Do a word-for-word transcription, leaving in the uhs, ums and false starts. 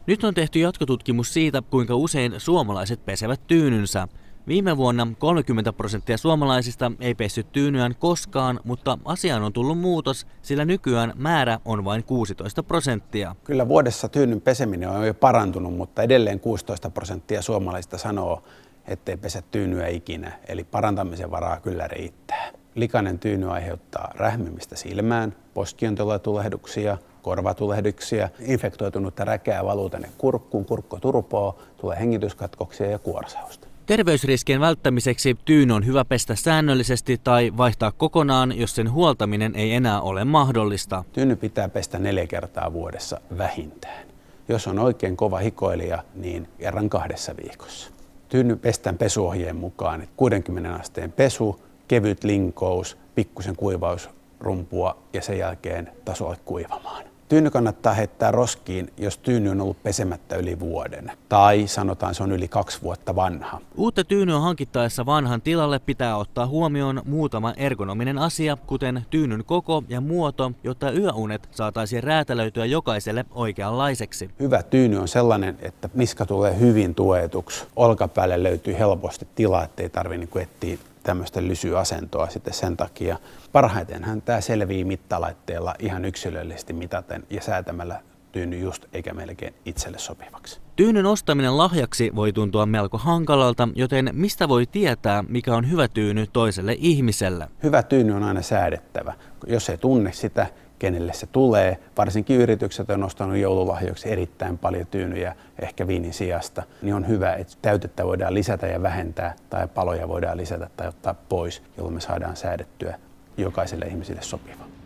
Nyt on tehty jatkotutkimus siitä, kuinka usein suomalaiset pesevät tyynynsä. Viime vuonna kolmekymmentä prosenttia suomalaisista ei pessyt tyynyään koskaan, mutta asiaan on tullut muutos, sillä nykyään määrä on vain kuusitoista prosenttia. Kyllä vuodessa tyynyn peseminen on jo parantunut, mutta edelleen kuusitoista prosenttia suomalaisista sanoo, ettei pesä tyynyä ikinä, eli parantamisen varaa kyllä riittää. Likainen tyyny aiheuttaa rähmimistä silmään, poskiontulehduksia, korvatulehduksia, infektoitunutta räkää valuu tänne kurkkuun, kurkko turpoo, tulee hengityskatkoksia ja kuorsausta. Terveysriskien välttämiseksi tyyny on hyvä pestä säännöllisesti tai vaihtaa kokonaan, jos sen huoltaminen ei enää ole mahdollista. Tyyny pitää pestä neljä kertaa vuodessa vähintään. Jos on oikein kova hikoilija, niin kerran kahdessa viikossa. Tyyny pestään pesuohjeen mukaan kuudenkymmenen asteen pesu, kevyt linkous, pikkusen kuivausrumpua ja sen jälkeen tasolle kuivamaan. Tyyny kannattaa heittää roskiin, jos tyyny on ollut pesemättä yli vuoden. Tai sanotaan, se on yli kaksi vuotta vanha. Uutta tyynyä hankittaessa vanhan tilalle pitää ottaa huomioon muutama ergonominen asia, kuten tyynyn koko ja muoto, jotta yöunet saataisiin räätälöityä jokaiselle oikeanlaiseksi. Hyvä tyyny on sellainen, että niska tulee hyvin tuetuksi. Olkapäälle löytyy helposti tilaa, ettei tarvitse niin etsiä tämmöistä lysyasentoa sitten sen takia. Parhaitenhan tämä selvii mittalaitteella ihan yksilöllisesti mitaten ja säätämällä tyyny just eikä melkein itselle sopivaksi. Tyynyn ostaminen lahjaksi voi tuntua melko hankalalta, joten mistä voi tietää, mikä on hyvä tyyny toiselle ihmiselle? Hyvä tyyny on aina säädettävä. Jos ei tunne sitä, kenelle se tulee, varsinkin yritykset on ostanut joululahjoiksi erittäin paljon tyynyjä, ehkä viinin sijasta, niin on hyvä, että täytettä voidaan lisätä ja vähentää tai paloja voidaan lisätä tai ottaa pois, jolloin me saadaan säädettyä jokaiselle ihmiselle sopiva.